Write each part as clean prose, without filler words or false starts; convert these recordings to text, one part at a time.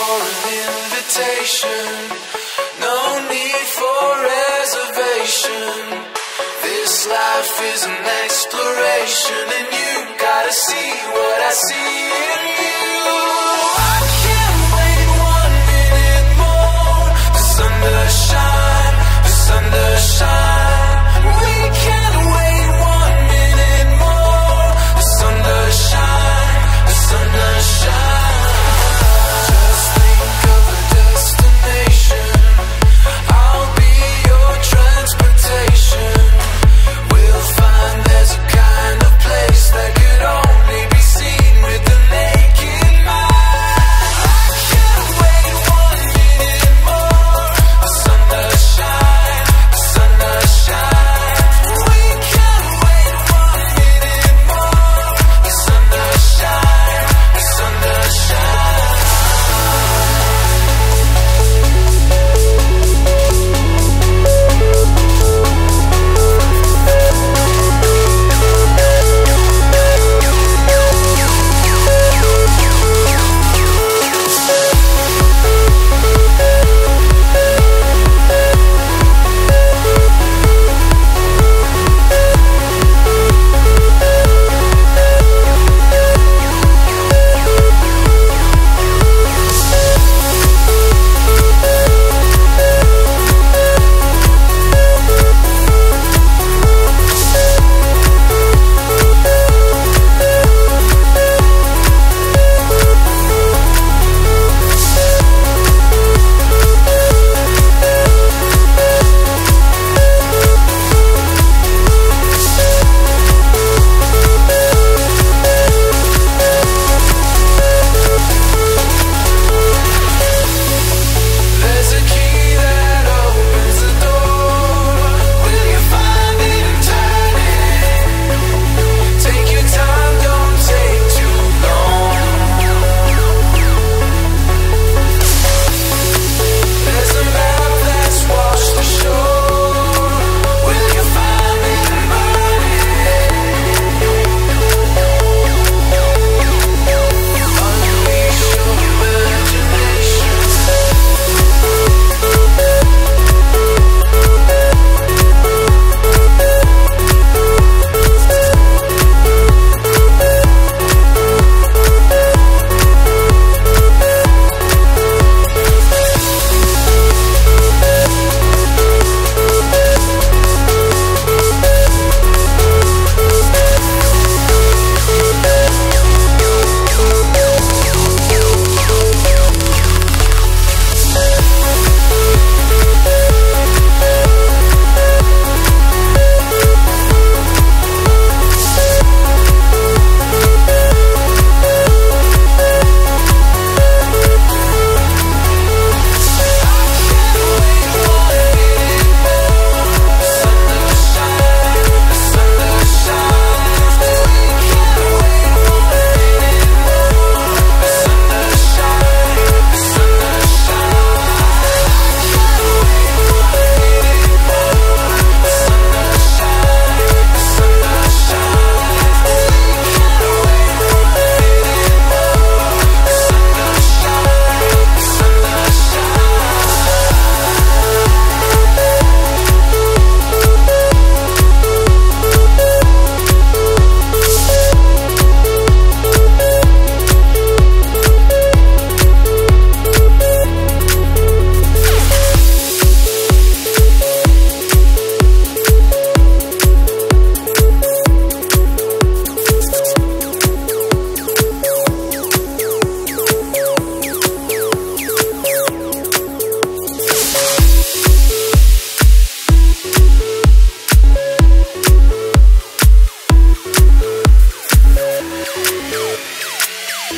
for an invitation, no need for reservation. This life is an exploration, and you gotta see what I see in you. I can't wait 1 minute more. The sun does shine, the sun does shine. We can't wait 1 minute more. The sun does shine, the sun does shine. Just think of a destination, I'll be your transportation. We'll find there's a kind of place that could only be seen with the naked mind. I can't wait 1 minute more. The sun does shine, the sun does shine. We can't wait 1 minute more. The sun does shine, the sun does shine. There's a key that opens the door. Will you find it and turn it? Take your time, don't take too long. There's a map that's washed ashore. Will you find it and burn it? Unleash your imagination.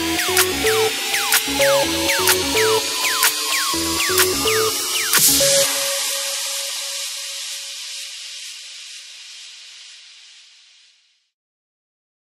We'll be right back.